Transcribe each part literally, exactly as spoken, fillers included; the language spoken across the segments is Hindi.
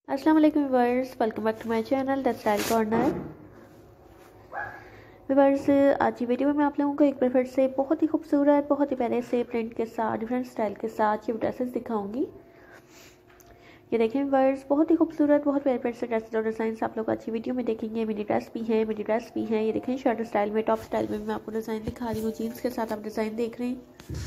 अस्सलाम वालेकुम viewers, welcome back to my channel the style corner. Viewers, आज की वीडियो में मैं आप लोगों को एक बार फिर से बहुत ही खूबसूरत, बहुत ही प्यारे से प्रिंट के साथ, डिफरेंट स्टाइल के साथ ये ड्रेसेस दिखाऊंगी। ये देखें व्यूअर्स, बहुत ही खूबसूरत, बहुत प्यारे प्यारे से ड्रेसेस और डिज़ाइन आप लोग अच्छी वीडियो में देखेंगे। मिनी ड्रेस भी है, मिनी ड्रेस भी है। ये देखें शर्ट स्टाइल में, टॉप स्टाइल में मैं आपको डिज़ाइन दिखा रही हूँ। जीन्स के साथ आप डिज़ाइन देख रहे हैं।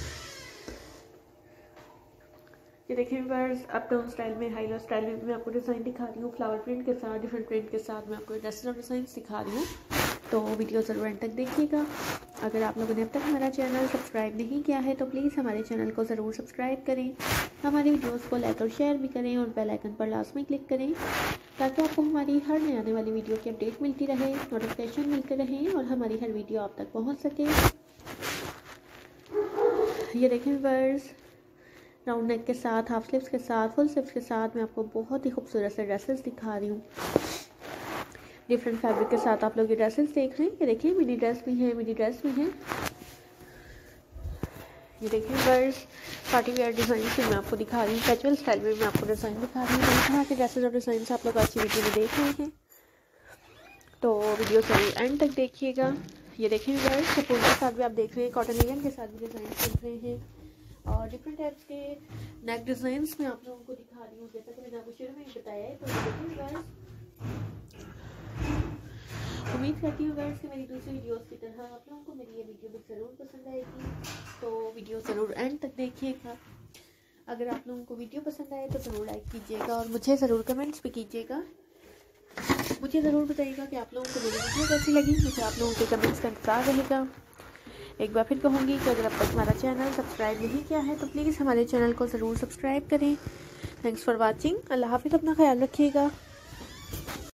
ये देखें व्यूअर्स, अप डाउन स्टाइल में, हाई लो स्टाइल में मैं आपको डिज़ाइन दिखा रही हूँ। फ्लावर प्रिंट के साथ, डिफरेंट प्रिंट के साथ मैं आपको ड्रेसेस और डिज़ाइन दिखा रही हूँ। तो वीडियो ज़रूर एंड तक देखिएगा। अगर आप लोगों ने अब तक हमारा चैनल सब्सक्राइब नहीं किया है तो प्लीज़ हमारे चैनल को ज़रूर सब्सक्राइब करें। हमारी वीडियोस को लाइक और शेयर भी करें और बेल आइकन पर लाजमी क्लिक करें ताकि आपको हमारी हर नई आने वाली वीडियो की अपडेट मिलती रहे, नोटिफिकेशन मिलते रहें और हमारी हर वीडियो आप तक पहुँच सके। ये देखें व्यूअर्स, राउंड नेक के साथ, हाफ स्लीव्स के साथ, फुल स्लीव्स के साथ मैं आपको बहुत ही खूबसूरत से ड्रेसेस दिखा रही हूँ। डिफरेंट फैब्रिक के साथ आप लोग ये ड्रेसेस देख रहे हैं। ये देखिए मिनी ड्रेस भी है, मिनी ड्रेस भी है। ये देखिए व्यूअर्स, पार्टी वेयर डिज़ाइन से मैं आपको दिखा रही हूँ। कैजुअल स्टाइल में मैं आपको डिज़ाइन दिखा रही हूँ। इस तरह के ड्रेसेस और डिज़ाइन आप लोग अच्छी वीडियो में देख रहे हैं, तो वीडियो जरूर एंड तक देखिएगा। ये देखें व्यूअर्स, कपूर के साथ भी आप देख रहे हैं, कॉटन लिनन के साथ भी डिज़ाइन देख रहे हैं और डिफरेंट टाइप्स के नेक डिज़ाइंस में आप लोगों को दिखा रही हूँ। जैसा कि मैंने आपको शुरू में बताया है, तो देखिए व्यूअर्स, उम्मीद करती हूँ व्यूअर्स कि मेरी दूसरी वीडियोस की तरह आप लोगों को मेरी ये वीडियो भी ज़रूर पसंद आएगी। तो वीडियो ज़रूर एंड तक देखिएगा। अगर आप लोगों को वीडियो पसंद आए तो ज़रूर लाइक कीजिएगा और मुझे ज़रूर कमेंट्स भी कीजिएगा। मुझे ज़रूर बताइएगा कि आप लोगों को मेरी वीडियो कैसी लगी। मुझे आप लोगों के कमेंट्स का इंतज़ार रहेगा। एक बार फिर कहूँगी कि अगर अब तक हमारा चैनल सब्सक्राइब नहीं किया है तो प्लीज़ हमारे चैनल को ज़रूर सब्सक्राइब करें। Thanks for watching. अल्लाह हाफ़िज़। अपना ख्याल रखिएगा।